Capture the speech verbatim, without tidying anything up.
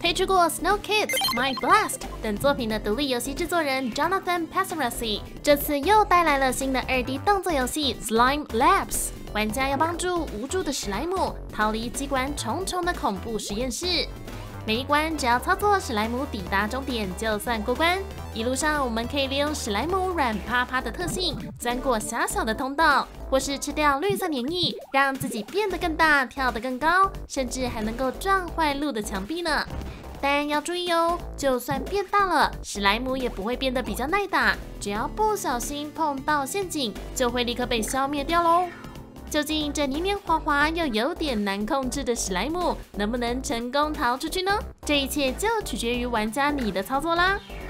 推出过《Snow Kids》、《My Blast》等作品的独立游戏制作人 Jonathan Passaresi， 这次又带来了新的 二 D 动作游戏《Slime Labs》。玩家要帮助无助的史莱姆逃离机关重重的恐怖实验室。每一关只要操作史莱姆抵达终点，就算过关。一路上我们可以利用史莱姆软趴趴的特性，钻过狭小的通道，或是吃掉绿色黏液，让自己变得更大，跳得更高，甚至还能够撞坏路的墙壁呢。但要注意哦，就算变大了，史莱姆也不会变得比较耐打，只要不小心碰到陷阱，就会立刻被消灭掉喽。究竟这黏黏滑滑又有点难控制的史莱姆能不能成功逃出去呢？这一切就取决于玩家你的操作啦。